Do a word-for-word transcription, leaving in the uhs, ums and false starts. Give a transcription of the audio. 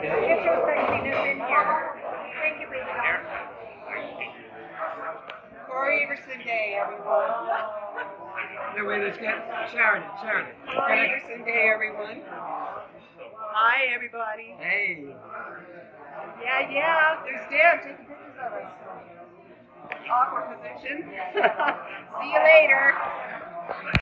Get your sexiness in here. Thank you, baby. Cory, Everson Day, everyone. No way, let's get Sharon. Sharon. Cory, Everson Day, everyone. Hi, everybody. Hey. Yeah, yeah. There's Deb taking pictures of us. Awkward position. See you later.